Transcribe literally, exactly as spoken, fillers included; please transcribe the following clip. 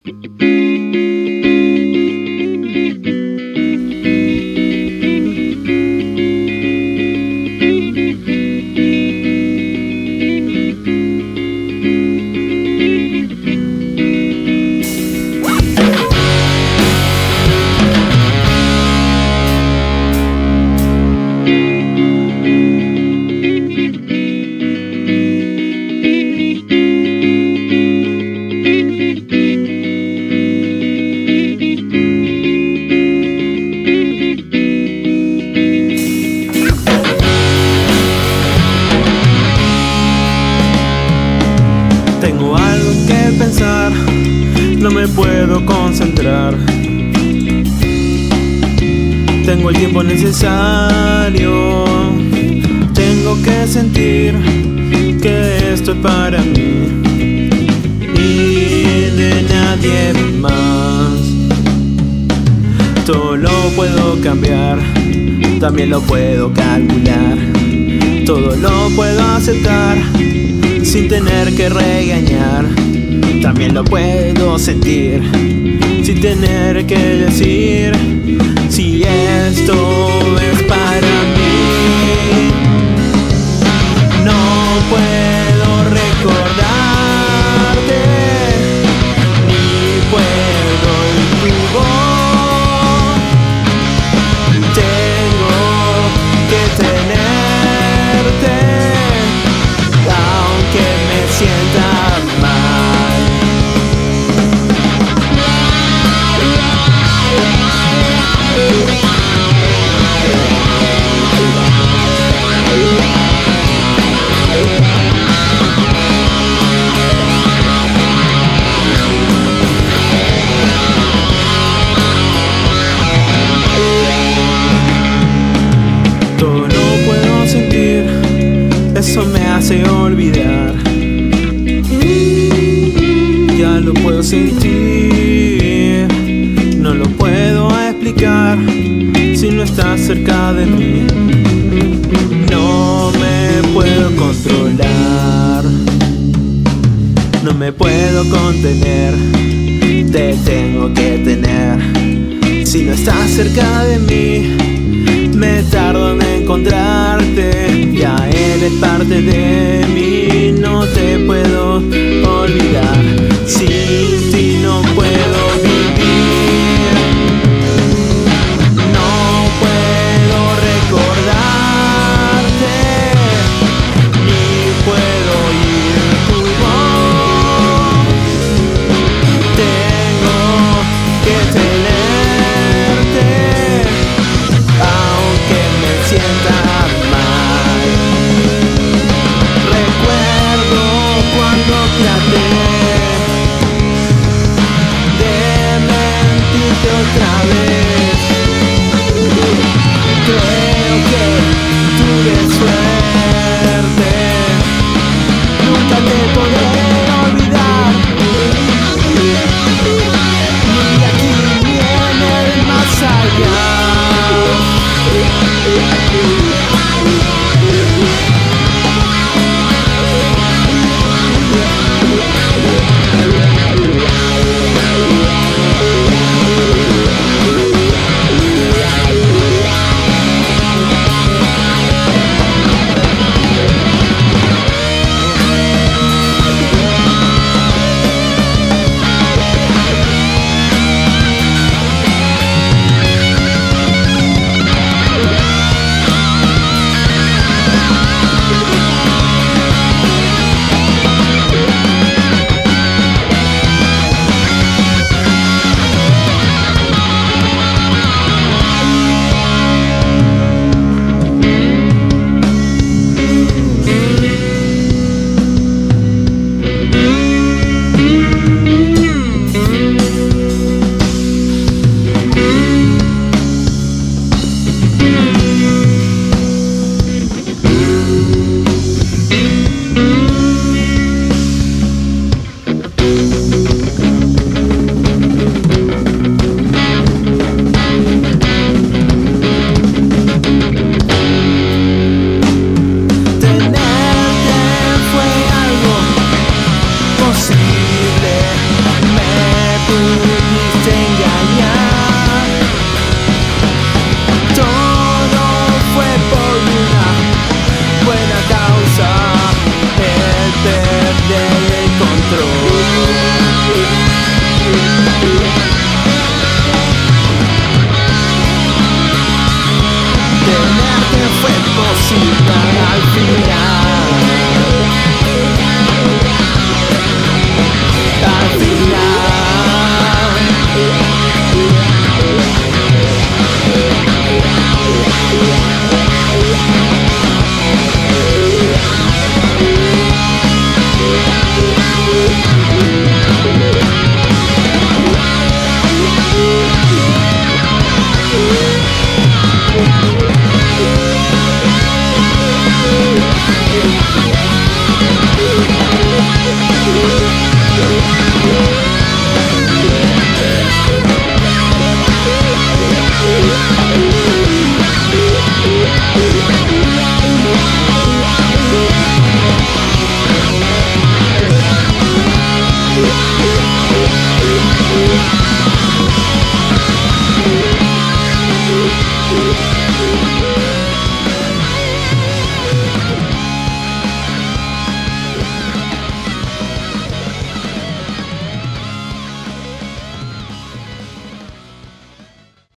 Tengo algo que pensar, no me puedo concentrar. Tengo el tiempo necesario, tengo que sentir que esto es para mí y de nadie más. Todo lo puedo cambiar, también lo puedo calcular. Todo lo puedo aceptar sin tener que regañar. También lo puedo sentir sin tener que decir si esto es para mí. No puedo recordarte, ni puedo oír tu voz. Tengo que tenerte, aunque me sienta mal. Todo lo puedo sentir, eso me hace olvidar. Ya lo puedo sentir, no lo puedo explicar si no estás cerca de mí. No me puedo controlar, no me puedo contener, te tengo que tener. Si no estás cerca de mí, me tardo en encontrarte. Ya eres parte de mí, no te puedo olvidar. Sin ti